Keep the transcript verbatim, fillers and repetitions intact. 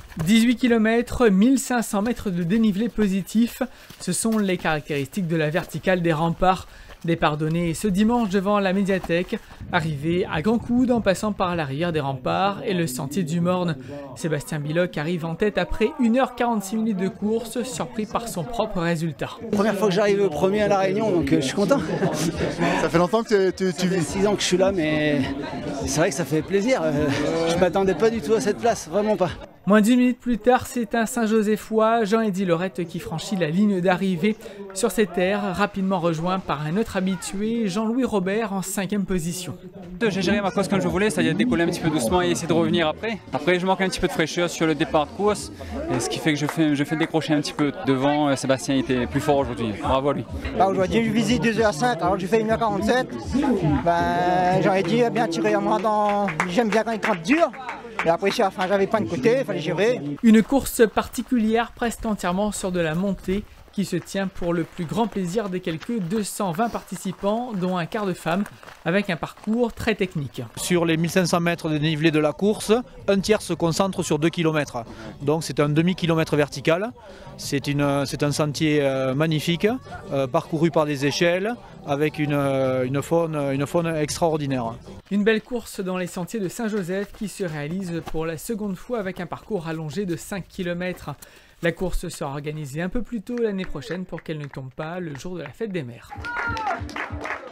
dix-huit kilomètres, mille cinq cents mètres de dénivelé positif, ce sont les caractéristiques de la verticale des remparts. Départ donné ce dimanche devant la médiathèque, arrivé à Grand Coude en passant par l'arrière des remparts et le sentier du Morne. Sébastien Billoc arrive en tête après une heure quarante-six minutes de course, surpris par son propre résultat. Première fois que j'arrive premier à La Réunion, donc euh, je suis content. Ça fait longtemps que tu, tu, tu vis. six ans que je suis là, mais c'est vrai que ça fait plaisir. Euh, je m'attendais pas du tout à cette place, vraiment pas. Moins d'une minute plus tard, c'est un Saint-Josephois, Jean-Eddy Lorette, qui franchit la ligne d'arrivée sur ses terres, rapidement rejoint par un autre habitué, Jean-Louis Robert, en cinquième position. J'ai géré ma course comme je voulais, c'est-à-dire décoller un petit peu doucement et essayer de revenir après. Après, je manque un petit peu de fraîcheur sur le départ de course, et ce qui fait que je fais, je fais décrocher un petit peu devant. Sébastien était plus fort aujourd'hui, bravo à lui. Bah, aujourd'hui, je visite deux heures cinq, alors j'ai fait une heure quarante-sept. Bah, Jean-Eddy a bien tiré à moi dans... J'aime bien quand il trempe dur. Et après, enfin, j'avais pas de côté, il fallait gérer. Une course particulière, presque entièrement sur de la montée, qui se tient pour le plus grand plaisir des quelques deux cent vingt participants, dont un quart de femmes, avec un parcours très technique. Sur les mille cinq cents mètres de dénivelé de la course, un tiers se concentre sur deux kilomètres. Donc c'est un demi-kilomètre vertical. C'est un sentier euh, magnifique, euh, parcouru par des échelles, avec une, euh, une, faune, une faune extraordinaire. Une belle course dans les sentiers de Saint-Joseph qui se réalise pour la seconde fois avec un parcours allongé de cinq kilomètres. La course sera organisée un peu plus tôt l'année prochaine pour qu'elle ne tombe pas le jour de la fête des mères.